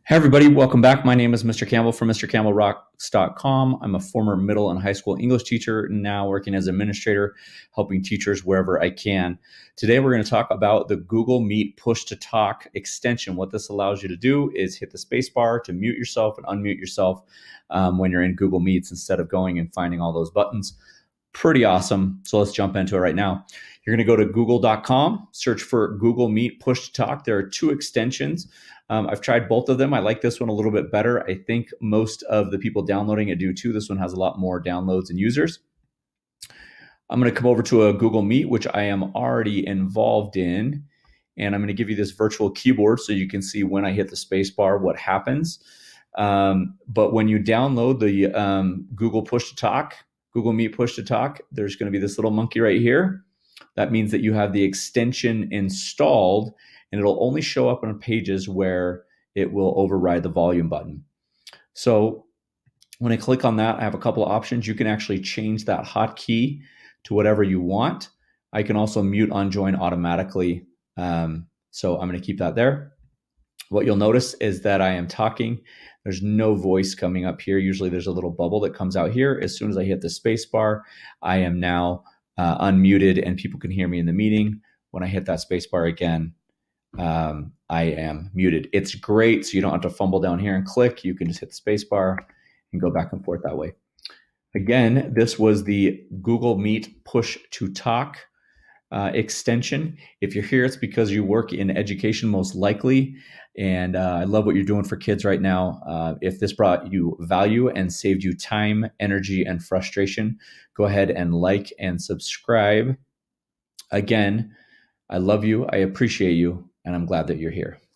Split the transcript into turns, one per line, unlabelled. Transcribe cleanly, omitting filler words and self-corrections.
Hey everybody, welcome back. My name is Mr. Campbell from MrCampbellRocks.com. I'm a former middle and high school English teacher, now working as administrator, helping teachers wherever I can. Today we're going to talk about the Google Meet Push to Talk extension. What this allows you to do is hit the space bar to mute yourself and unmute yourself when you're in Google Meets instead of going and finding all those buttons. Pretty awesome. So let's jump into it right now. You're going to go to google.com, search for Google Meet Push to Talk. There are two extensions. I've tried both of them. I like this one a little bit better. I think most of the people downloading it do too. This one has a lot more downloads and users. I'm going to come over to a Google Meet, which I am already involved in. And I'm going to give you this virtual keyboard so you can see when I hit the space bar, what happens. But when you download the Google Meet Push to Talk, there's going to be this little monkey right here. That means that you have the extension installed, and it'll only show up on pages where it will override the volume button. So when I click on that, I have a couple of options. You can actually change that hotkey to whatever you want. I can also mute on join automatically. So I'm going to keep that there. What you'll notice is that I am talking. There's no voice coming up here. Usually there's a little bubble that comes out here. As soon as I hit the space bar, I am now unmuted and people can hear me in the meeting. When I hit that space bar again, I am muted. It's great, so you don't have to fumble down here and click. You can just hit the space bar and go back and forth that way. Again, this was the Google Meet Push to Talk extension. If you're here, it's because you work in education most likely, and I love what you're doing for kids right now. If this brought you value and saved you time, energy, and frustration, go ahead and like and subscribe. Again, I love you, I appreciate you, and I'm glad that you're here.